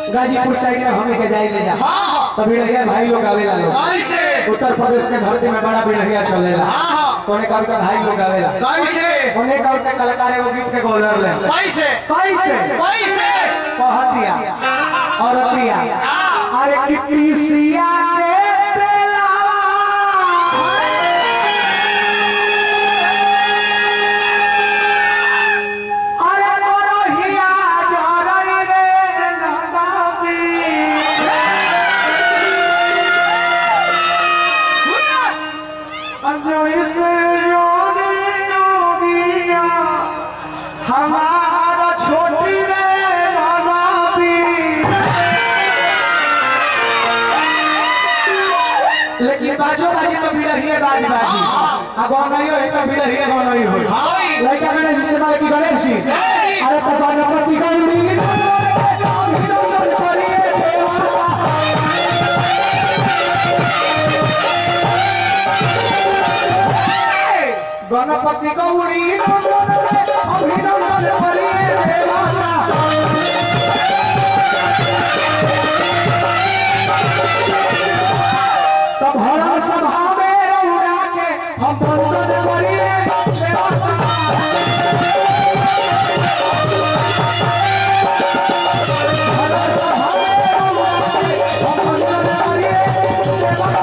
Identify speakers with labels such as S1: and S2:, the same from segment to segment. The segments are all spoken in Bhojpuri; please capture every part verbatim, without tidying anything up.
S1: गाजीपुर साइड में हमें के जाए ले जा तो बिरहिया भाई लोग आवेला लोग
S2: कैसे
S1: उत्तर प्रदेश के धरती में बड़ा बिरहिया चलेला कोने का उनका भाई लोग आवेला
S2: कैसे
S1: कोने का उनका कलाकार है वो गीत के गोलर ले
S2: कैसे
S1: कैसे
S2: कैसे
S1: कह दिया और दिया अरे कितनी सिया के तेला अरे मोरहिया जरई रे ननदी अंजो इस योनी योगिया हमारा छोटी रे लेकिन बाजो बाजी तो बिरहिए बाजी बाजी अब नहीं हो तो बिरहिए नहीं हो लड़का मैंने जिससे बात की गणेश जी अरे तो गणपति गौरी गणपति गौरी अभिनंदन करिए देवता तब हर सभा में उड़ा के हम वंदन करिए देवता हर सभा में उड़ा के हम वंदन करिए देवता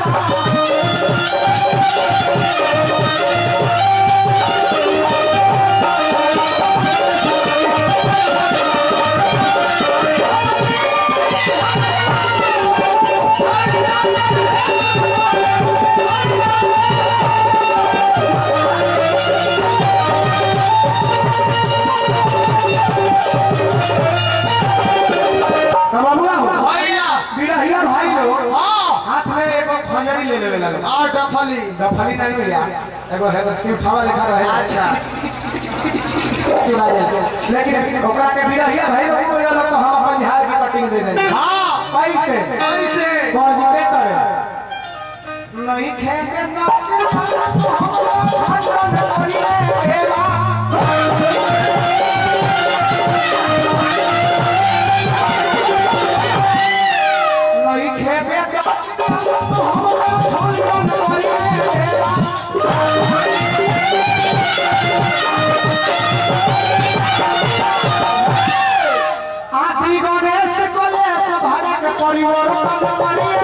S1: बिरहिया भाई लोग हाथ में एगो खंजरी ले लेवे लागल
S2: आ डफली
S1: डफली नहीं यार एगो है बस उठावा लिखा रहे
S2: अच्छा
S1: लेकिन ओकरा के बिरहिया भाई लोग को लोग तो हम अपन झाड़ की कटिंग दे देंगे
S2: हां
S1: पैसे
S2: कैसे
S1: कौन पे करे नहीं खेमे ना आदि गणेश कलेश भरा के परिवर्तन करिए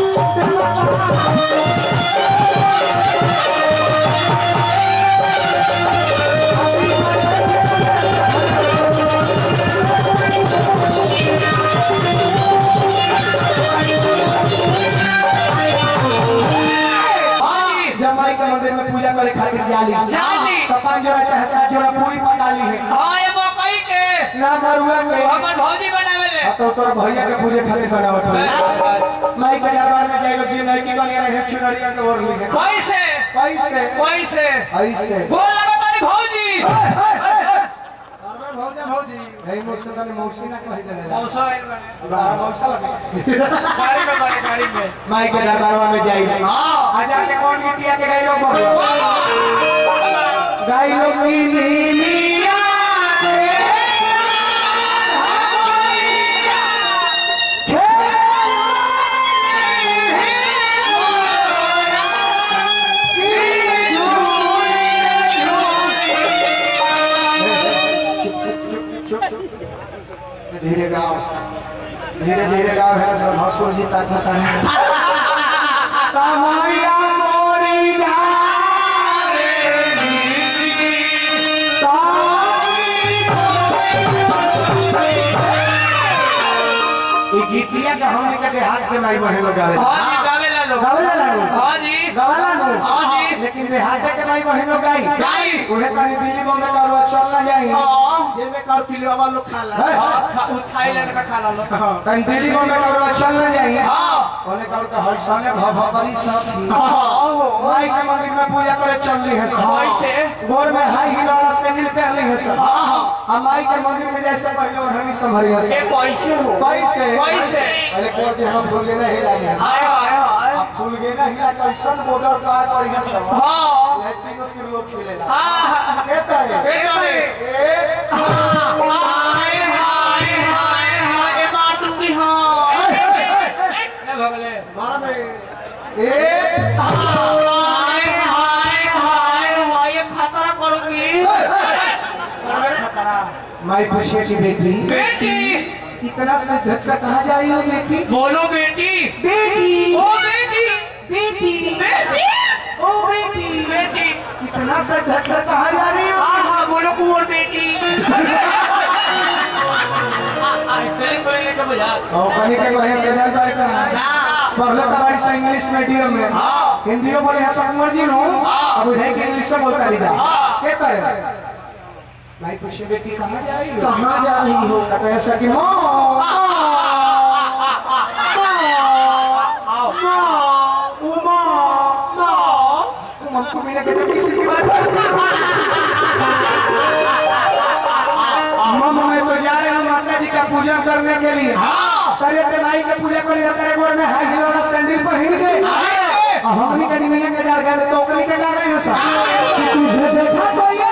S1: जमाई के मंदिर में पूजा करे खातिर जाली
S2: जाली
S1: तो पांच जोड़ा चाहे सात जोड़ा पूरी पकाली है
S2: हां ये मकई के
S1: ना मरुआ के
S2: हमर भौजी बनावेले
S1: तो तोर भैया के पूजे खातिर बनावत है माई के दरबार में जाइलो जी नहीं की बनिया रहे चुनरिया के ओर ली है
S2: कैसे
S1: कैसे
S2: कैसे
S1: ऐसे
S2: बोल लगा तारी भौजी
S1: अरे भौजा भौजी भाई मौसा ने मौसी ना कह देले
S2: मौसा
S1: बा मौसा लगे
S2: गाड़ी में बड़े गाड़ी में
S1: माई के दरबार में जाइलो हां आज आके कौन गीतिया के गाइलो गाइलो की नीलिया धीरे गाओ धीरे धीरे गाओ है सब हंसो जी ताकत है तमैया मोरी गारे ई गीतिया का हमने के हाथ के माई बहन लोग गावे
S2: हां जी गावेला लोग
S1: गावेला लोग
S2: हां जी
S1: गावेला लोग
S2: हां जी
S1: लेकिन देहात के माई बहन लोग गाई
S2: गाई
S1: ओहे पानी दिल्ली बॉम्बे का रोज चल ना जाई
S2: हां
S1: जेने कर पिलवा वाला लोग खाला
S2: हां थाईलैंड में खाला लोग
S1: कहीं दिल्ली बॉम्बे का रोज चल ना जाई
S2: हां
S1: ओने का का हर संगे भ भ करी सब
S2: हां
S1: माई के मंदिर में पूजा करे चलली है सब
S2: कैसे
S1: गोर में हाई हील वाला सैंडल पहनली है सब हां आ माई के मंदिर में जैसे पहले ओढ़नी संभरी है
S2: ये कैसे हो
S1: कैसे
S2: कैसे
S1: पहले कोर से हम फूल लेना हिला लिया
S2: हाय हाय हाय
S1: अब फूल गेना हिला कैसन बॉर्डर पार करी है सब
S2: हां
S1: तीनों तीन लोग खेलेला
S2: हां
S1: कहता है
S2: कहता है
S1: ए
S2: हाय हाय हाय हाय मार दूंगी हां
S1: माई पूछे की बेटी
S2: बेटी
S1: इतना सच धज कर कहाँ जा रही हो बेटी?
S2: बोलो बेटी
S1: बेटी
S2: ओ बेटी
S1: बेटी
S2: बेटी
S1: ओ बेटी
S2: बेटी
S1: इतना सच धज कर कहाँ जा रही हो?
S2: हाँ हाँ बोलो कुंवर बेटी
S1: और बनी के वहीं से जाता है पढ़ले तबाड़ी से इंग्लिश मीडियम में हिंदियों बोले हैं सब मर्जी नो अब उधर के इंग्लिश में बोलता रही जा क्या करे भाई पूछे बेटी कहाँ जा रही हो?
S3: कहाँ जा रही हो?
S1: तो ऐसा कि माँ हमको मैंने कैसे किसी की बात मम्मा मैं तो जा रही हूँ माता जी का पूजा करने के लिए तेरे पे माई के पूजा कर लिया तेरे गोर में हाई हील वाला सैंडल पहन के हमनी का निमिया के डाल गए तो ओकली के डाल गई हो सब कि तुझे देखा तो ये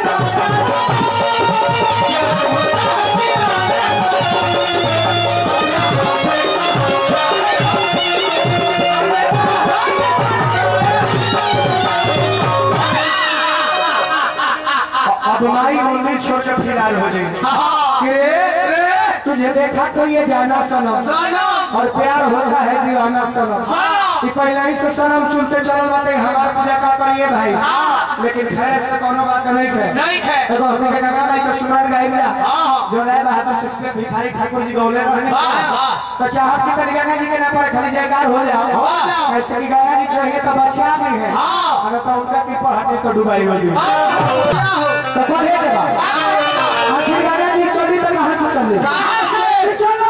S1: अब माई मंदिर छोड़ के फिरार हो गई कि रे तुझे देखा तो ये जाना सनम और प्यार होता है दीवाना सनम कि पहले ही से सनम चुनते चलो बातें हमार पूजा का करिए भाई लेकिन खैर से कोनो बात नहीं है
S2: नहीं है
S1: देखो अपने के गंगा माई को सुनार गाई मिला जो नए बहादुर सिक्स में भिखारी ठाकुर जी गौले रहने तो चाहत की तरीका गंगा जी के नाम पर खाली जयकार हो जाओ ऐसे की गंगा जी चाहिए तो बचा नहीं है अगर तो उनका पीपर हटे तो डुबाई हो गई तो पढ़े के बाद आखिर गंगा जी चली तो कहां से चली कहां से चलो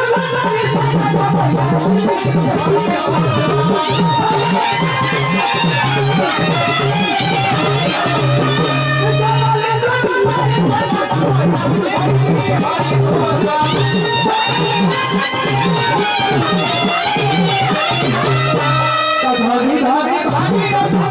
S1: भागी भागी भागी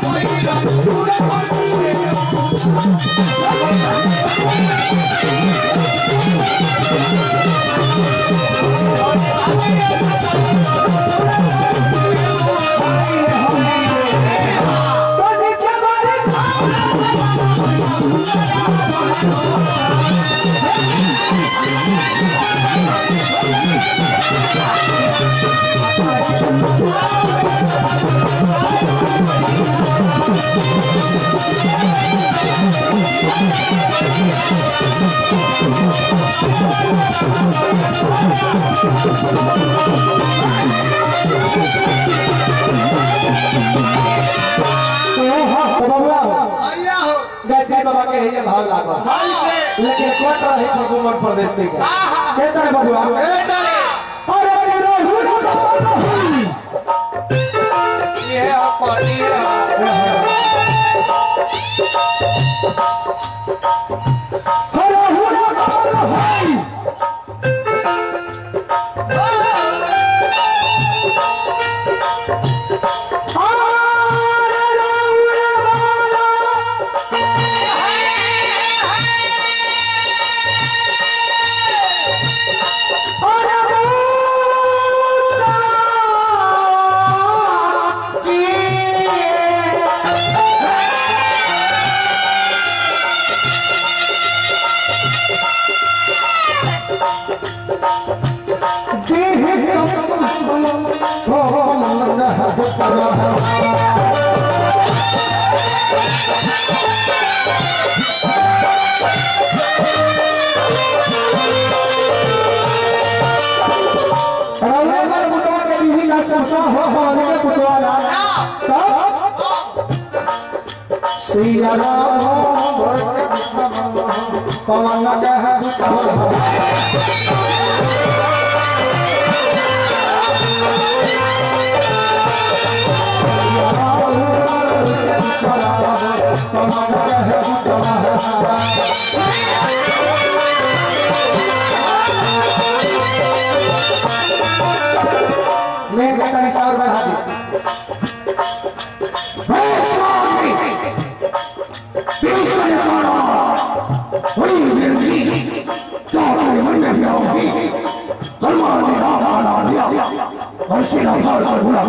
S1: गायत्री बाबा के ये भाव लागल लेकिन कोट रहे ठाकुर प्रदेश से कहता है बबुआ अरे तेरा
S2: ये पार्टी
S1: सिया राम पवन मेरे बेटा निशान बढ़ा दी और सिरा भाव और बुरा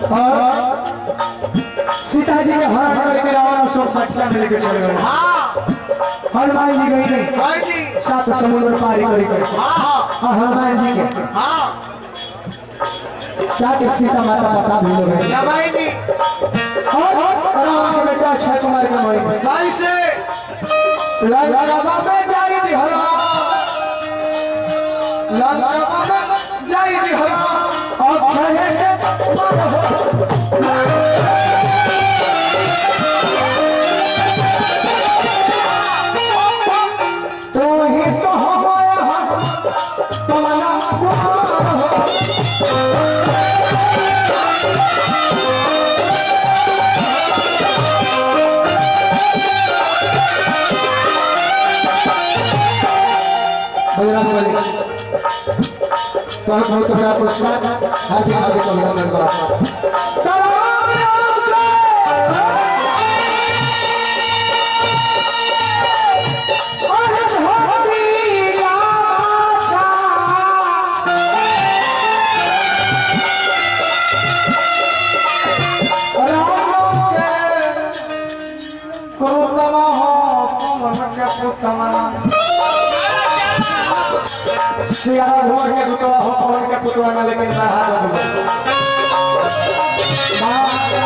S1: और सीता जी के हरण करके रावण अशोक वाटिका में लेके चले गए। हनुमान जी गई नहीं सात समुद्र पारी करके हनुमान जी के साथ सीता माता बता भी गए और रावण के बेटा अक्षय कुमार के मोई भाई से लंका में जाई दी हरा लंका में जाई दी हरा अक्षय तो ही तो होया तमन्ना बहुत बहुत बड़ा पुरस्कार हार्दिक हार्दिक अभिनंदन करता सियारा भोर के पुतवा हो और के पुतवा ना लेकिन बाहर